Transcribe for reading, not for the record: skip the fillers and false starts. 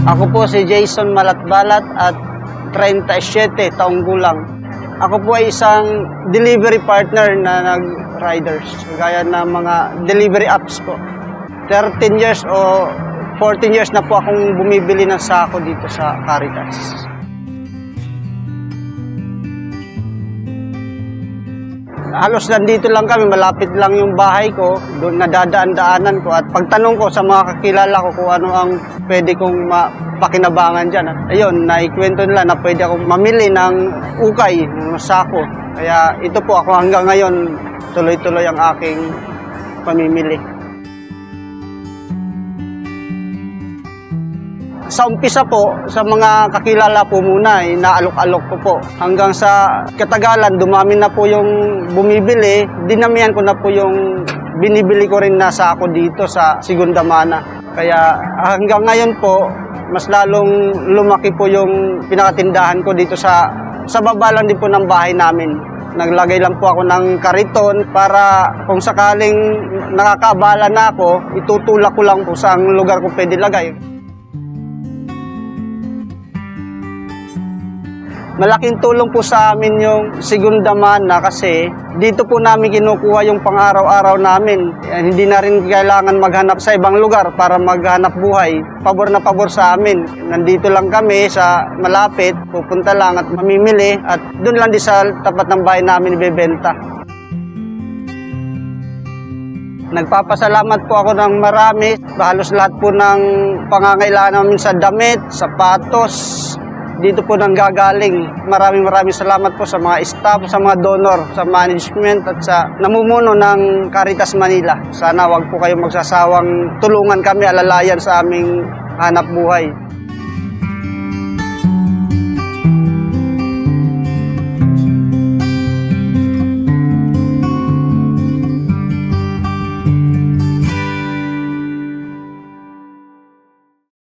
Ako po si Jason Malatbalat at 37 taong gulang. Ako po ay isang delivery partner na nag-riders, gaya ng mga delivery apps po. 13 years o 14 years na po akong bumibili ng sako dito sa Caritas. Halos nandito lang kami, malapit lang yung bahay ko, doon nadadaan-daanan ko. At pagtanong ko sa mga kakilala ko kung ano ang pwede kong mapakinabangan dyan. Ayun, naikwento nila na pwede akong mamili ng ukay, ng sako. Kaya ito po ako hanggang ngayon, tuloy-tuloy ang aking pamimili. Sa umpisa po, sa mga kakilala po muna, naalok-alok ko po. Hanggang sa katagalan, dumami na po yung bumibili, dinamihan ko na po yung binibili ko rin na sako dito sa Segunda Mana. Kaya hanggang ngayon po, mas lalong lumaki po yung pinakatindahan ko dito sa baba lang din po ng bahay namin. Naglagay lang po ako ng kariton para kung sakaling nakakaabala na ako, itutulak ko lang po sa lugar ko pwede lagay. Malaking tulong po sa amin yung Segunda Mana kasi dito po namin kinukuha yung pang-araw-araw namin. Hindi na rin kailangan maghanap sa ibang lugar para maghanap buhay. Pabor na pabor sa amin. Nandito lang kami sa malapit, pupunta lang at mamimili at doon lang din sa tapat ng bahay namin ibebenta. Nagpapasalamat po ako ng marami. Halos lahat po ng pangangailangan namin sa damit, sapatos, dito po nang gagaling. Maraming salamat po sa mga staff, sa mga donor, sa management at sa namumuno ng Caritas Manila. Sana wag po kayong magsasawang tulungan kami, alalayan sa aming hanap buhay.